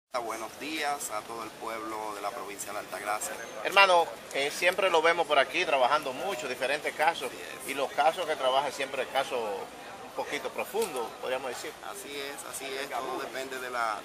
Buenos días a todo el pueblo de la provincia de Altagracia. Hermano, siempre lo vemos por aquí trabajando mucho, diferentes casos, y los casos que trabaja siempre casos un poquito profundos, podríamos decir. Así es, todo depende de la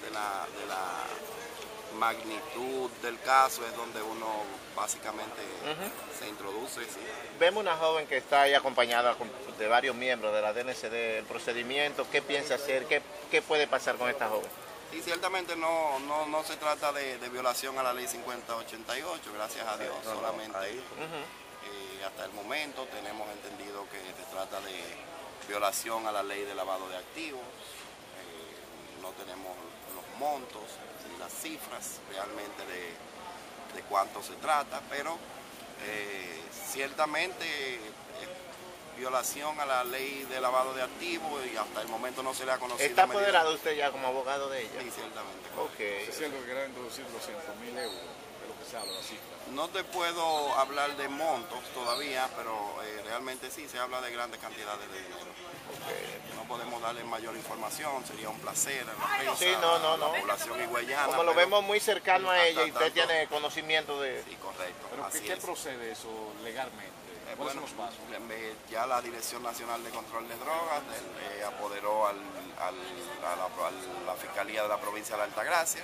magnitud del caso, es donde uno básicamente se introduce. Sí. Vemos una joven que está ahí acompañada de varios miembros de la DNCD, el procedimiento, ¿qué piensa hacer? ¿Qué puede pasar con esta joven? Y ciertamente no se trata de violación a la ley 5088, gracias a Dios, solamente hasta el momento tenemos entendido que se trata de violación a la ley de lavado de activos, no tenemos los montos ni las cifras realmente de cuánto se trata, pero ciertamente violación a la ley de lavado de activos y hasta el momento no se le ha conocido. ¿Está apoderado usted ya como abogado de ella? Sí, ciertamente. Okay. Es cierto que querían introducir 200.000 euros, de lo que se habla, la cifra. No te puedo hablar de montos todavía, pero realmente sí, se habla de grandes cantidades de dinero. No podemos darle mayor información, sería un placer en la prensa, sí, no. la población higüeyana. Como lo vemos muy cercano a ella y usted tiene conocimiento de... Sí, correcto. Pero ¿qué procede eso legalmente? ¿Cuáles son los pasos? Ya la Dirección Nacional de Control de Drogas apoderó a la Fiscalía de la provincia de Altagracia.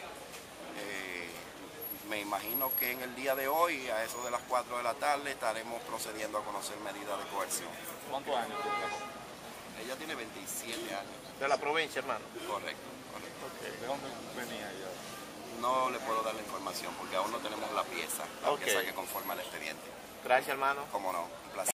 Me imagino que en el día de hoy, a eso de las 4 de la tarde, estaremos procediendo a conocer medidas de coerción. ¿Cuántos años tiene la joven? Ella tiene 27 años. De la provincia, hermano. Correcto. Okay. ¿De dónde venía ella? No le puedo dar la información porque aún no tenemos la pieza que conforma el expediente. Gracias, hermano. Cómo no, un placer.